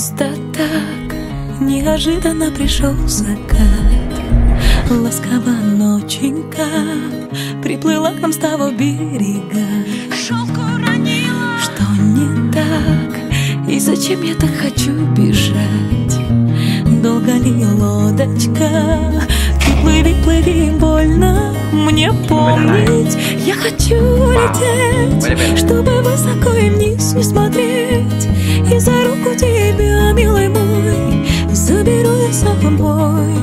Просто так неожиданно пришел закат. Ласково ноченька приплыла к нам с того берега. Шелку ранила, что не так, и зачем я так хочу бежать? Долго ли лодочка? Ты плыви, плыви, больно мне помнить. Я хочу лететь, чтобы высоко и вниз не смотреть. И за руку тебя, милый мой, заберу я с собой.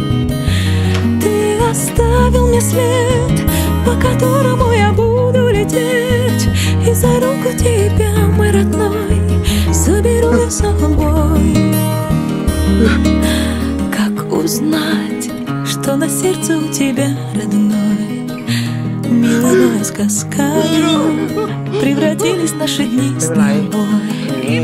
Ты оставил мне след, по которому я буду лететь. И за руку тебя, мой родной, заберу я с собой. Как узнать, что на сердце у тебя, родной? Милой мой, сказками превратились наши дни с тобой.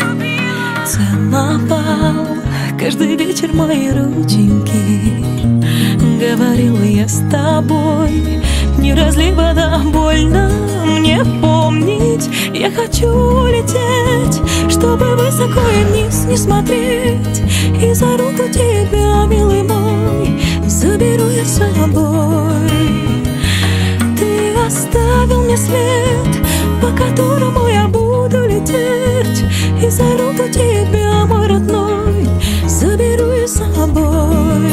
Целовал каждый вечер мои рученьки. Говорил я с тобой, не разлей вода, больно мне помнить. Я хочу лететь, чтобы высоко и вниз не смотреть. И за руку тебя, милый мой, заберу я с собой. Ты оставил мне след, по которому я буду лететь. И за руку тебя, мой родной, заберу я с собой.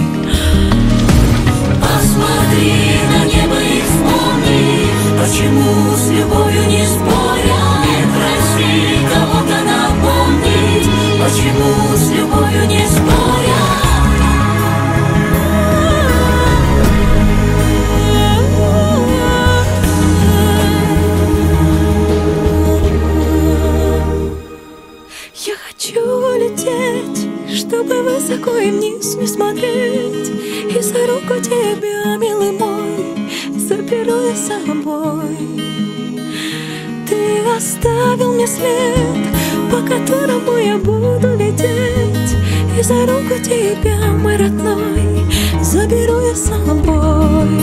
Посмотри на небо и вспомни, почему с любовью не споря. Не проси кого-то напомнить, почему с любовью не споря. Я хочу лететь, чтобы высоко и вниз не смотреть. И за руку тебя, милый мой, заберу я с собой. Ты оставил мне след, по которому я буду лететь. И за руку тебя, мой родной, заберу я с собой.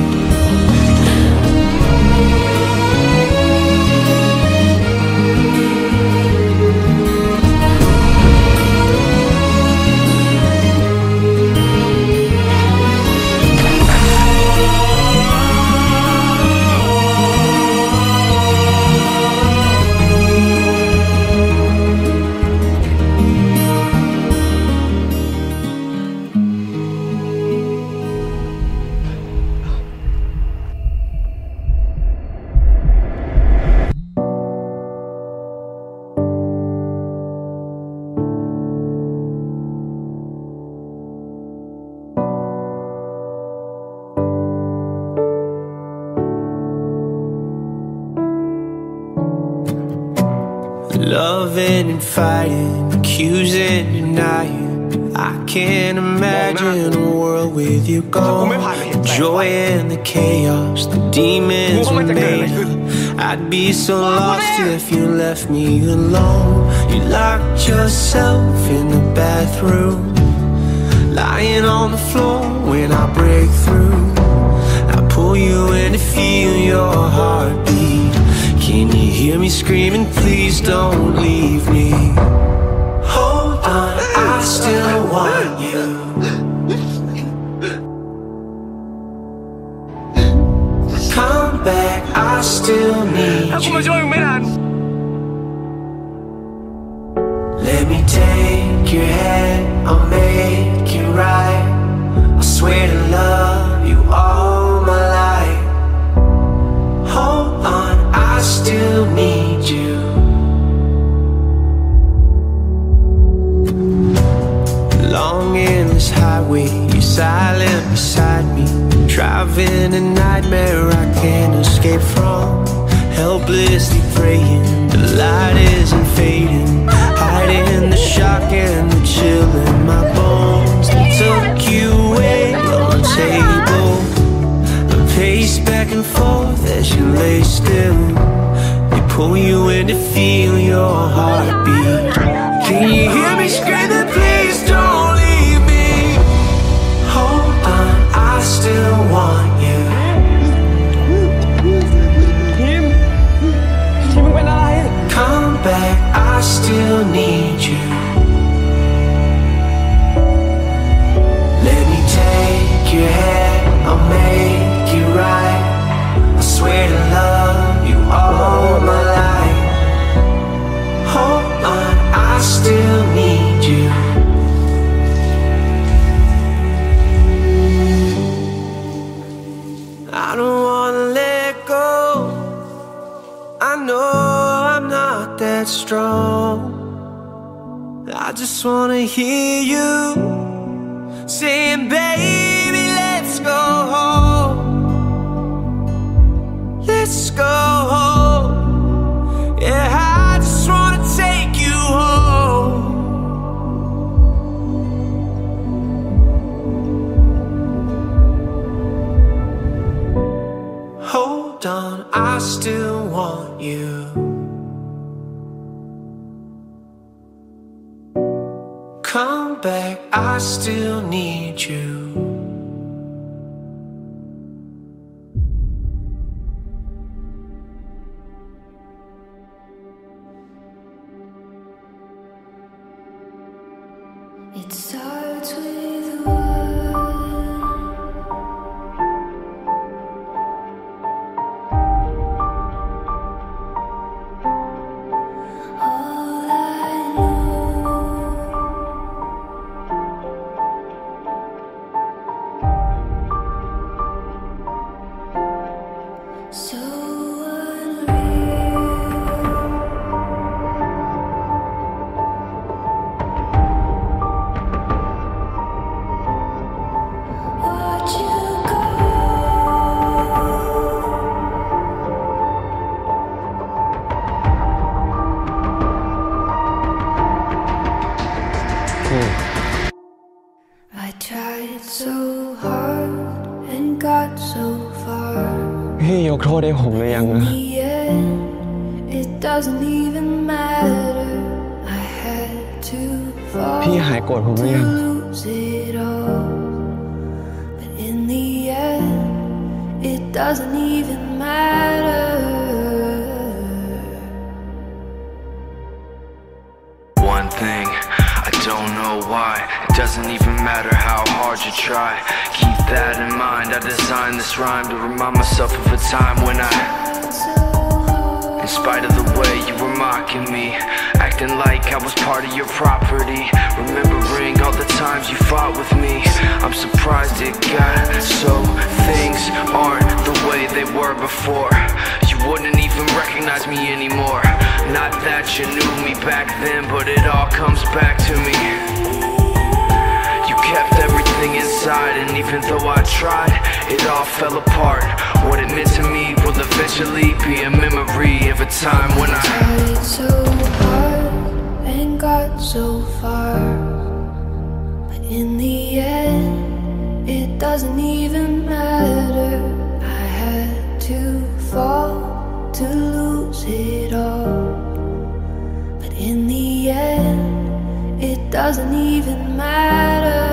Loving and fighting, accusing, denying. I can't imagine a world with you gone. Joy and the chaos, the demons we made up. I'd be so lost if you left me alone. You locked yourself in the bathroom, lying on the floor when I break through. I pull you in to feel your heartbeat. Can you hear me screaming, please don't leave me? Hold on, I still want you. Come back, I still need you. Let me take your hand, I'll make it right. I swear to love you all my life. Hold on, I still need you. Long endless highway, you're silent beside me. Driving a nightmare I can't escape from. Helplessly praying, the light isn't fading. Hiding the shock and the chill in my bones. They took you away on the table. I pace back and forth as you lay still. They pull you in to feel your heartbeat. Can you hear me screaming, please don't leave me? Hold on, I still want you. Come back, I still need you. I just wanna hear you saying, baby, let's go home. Let's go home. Yeah, I just wanna take you home. Hold on, I still want you. Come back, I still need you. It starts with one. All I know, so unreal. Watch you go. I tried so hard and got so far. พี่ยกโทษให้ผมหรือยัง In นะ the end, it doesn't even matter. I had to fall พี่หายโกรธผมหรือยัง to lose it all. But in the end, it doesn't even matter. One thing, I don't know why. It doesn't even matter how hard you try. Keep that in mind. I designed this rhyme to remind myself of a time when in spite of the way you were mocking me, acting like I was part of your property, remembering all the times you fought with me, I'm surprised it got so things aren't the way they were before. You wouldn't even recognize me anymore. Not that you knew me back then, but it all comes back to me. You kept everything inside, and even though I tried, it all fell apart. What it meant to me will eventually be a memory of a time when I tried so hard and got so far. But in the end, it doesn't even matter. I had to fall to lose it all. But in the end, it doesn't even matter.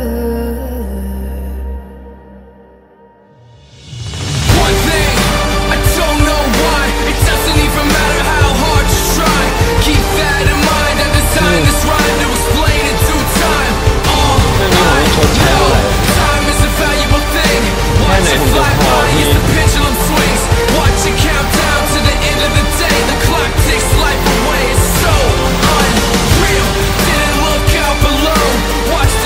One thing, I don't know why. It doesn't even matter how hard you try. Keep that in mind. I designed this rhyme to explain in due time. All I know, time is a valuable thing. Watch it fly by as the pendulum swings. Watch it count down to the end of the day. The clock takes life away. It's so unreal. Didn't look out below. Watch the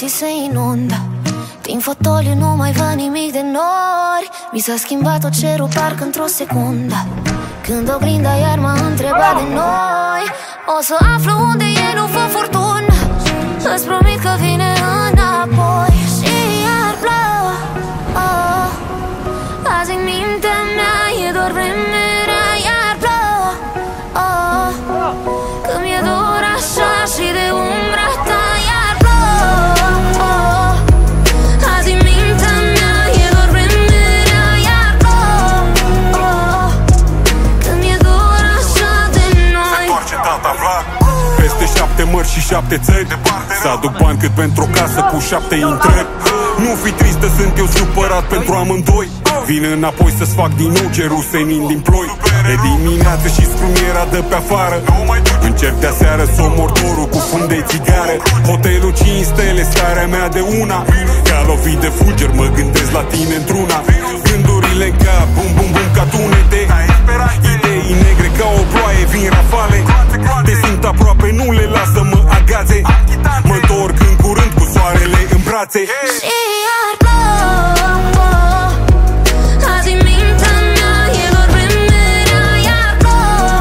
minții se inundă. Din fotoliu nu mai văd nimic de nori. Mi s-a schimbat tot cerul parcă într-o secundă. Când oglinda iar m-a întrebat de noi. O să aflu unde e, nu fă furtună. Îți promit că vine înapoi. Și iar plouă, oh. Azi în mintea mea e doar vremerea. Iar plouă, oh. Că mi-e dor așa și de umbra ta. Iar plouă, oh. Azi în mintea mea e doar vremerea. Iar plouă, oh. Că mi-e dor așa de noi. Se întoarce tata Vlad peste 7 mări și 7 țări. Să aduc bani cât pentru o casă cu 7 intrări. Nu fi tristă, sunt eu supărat pentru amândoi. Vin înapoi să-ți fac din nou cerul senin din ploi. De dimineață și scrumiera dă pe afară. Încerc de aseară să omor dorul cu fund de țigară. Hotelul 5 stele, starea mea de una. Ca lovit de fulger, mă gândesc la tine într-una. Gândurile în cap, bum bum bum ca tunete. Idei negre ca o ploaie, vin rafale. Te simt aproape, nu le las să mă agațe. Mă întorc în curând cu soarele în brațe. Și iar plouă, azi în mintea mea e doar vremerea. Iar plouă,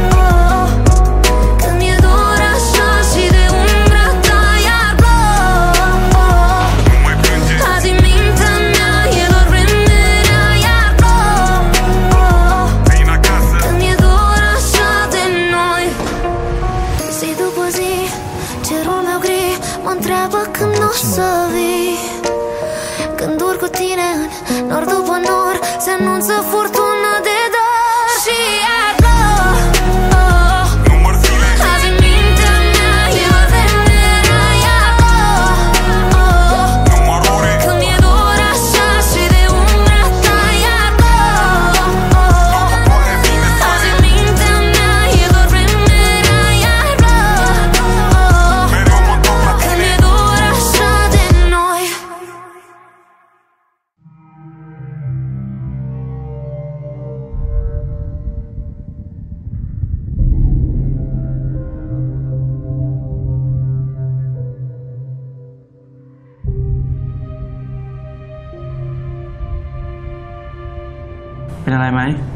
că mi-e dor așa și de umbra ta. Iar plouă, azi în mintea mea e doar vremerea. Iar plouă, că mi-e dor așa de noi. Zi după zi, cerul meu gri mă întreabă când o să vii. Când urc cu tine în nor după nor, se anunță furtună de dor. Și iar plouă, azi în mintea mea e doar vremerea. Iar plouă, că mi-e dor așa și de umbra ta. Iar plouă, azi în mintea mea e doar vremerea. Iar plouă, că mi-e dor așa de noi. เป็นอะไรไหม